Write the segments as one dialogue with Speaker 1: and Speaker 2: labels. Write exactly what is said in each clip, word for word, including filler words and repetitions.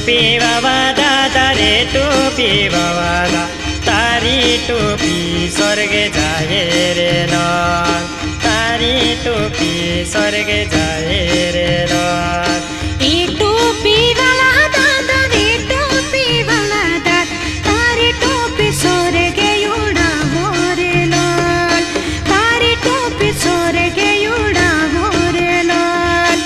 Speaker 1: टोपी बाबा दादा रे टोपी बाबा दा तारी टोपी स्वर्ग जाए रे नर तारी टोपी स्वर्ग जाए रे नर
Speaker 2: ए टोपी वाला दादा रे टोपी वाला दादा तारी टोपी स्वर्ग उड़ावो रे लाल तारी टोपी स्वर्ग उड़ावो रे लाल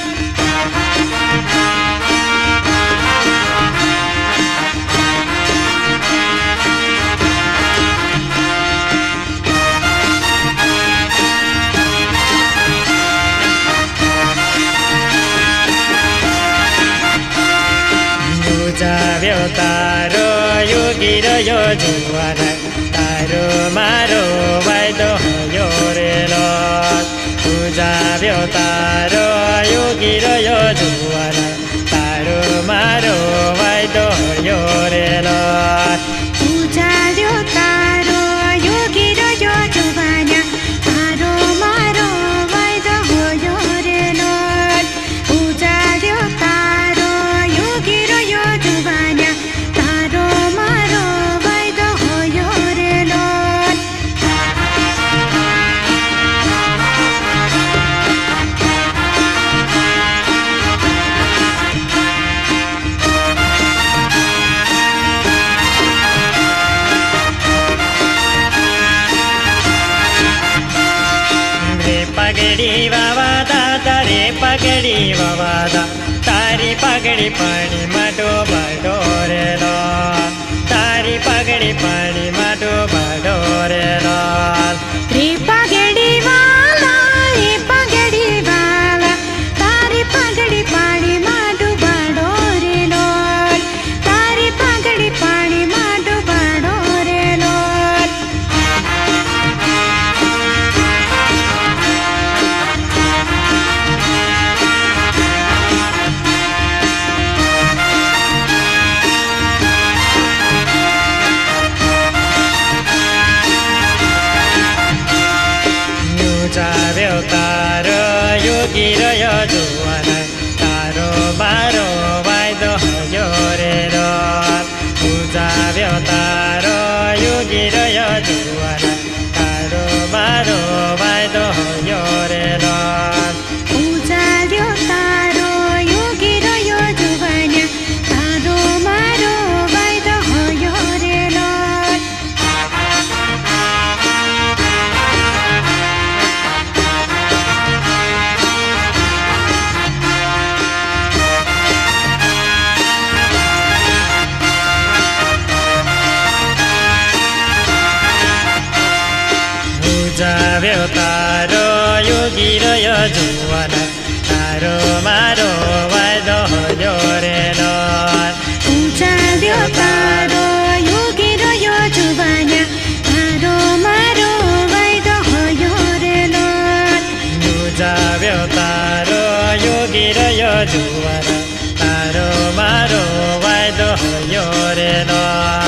Speaker 1: जाव्यो तारो योगी र यो जुवाना तारो मारो वाइदो यो रे लर जाव्यो तारो योगी र यो जुवाना तारो मारो वाइदो यो रे लर
Speaker 2: पूजाल्यो तारो योगी र यो जुवाना तारो मारो वाइदो यो रे लर पूजाल्यो तारो योगी र यो जुवाना तारो मारो वाइदो यो रे लर
Speaker 1: पगड़ी बाबा दादा रे पगड़ी बाबा दा तारी पगड़ी पानी माटो बाटो रे लाल तारी पगड़ी पानी माटो बाटो रे लाल
Speaker 2: रे पगड़ी वाला रे पगड़ी वाला तारी पगड़ी पानी माडू बाडो रे लाल तारी पगड़ी पानी माडू बाडो रे लाल
Speaker 1: जाव्यो तारो योगी र यो जुवाना तारो मारो वाइदो यो रे लर जाव्यो तारो योगी र यो जुवाना तारो मारो वाइदो यो रे लर
Speaker 2: पूजाल्यो तारो योगी र यो जुवाना तारो मारो वाइदो यो रे लर
Speaker 1: जाव्यो तारो योगी र यो जुवाना तारो मारो वाइदो यो रे लर
Speaker 2: पूजाल्यो तारो योगी र यो जुवाना तारो मारो वाइदो यो रे लर
Speaker 1: जाव्यो तारो योगी र यो जुवाना तारो मारो वाइदो यो रे लर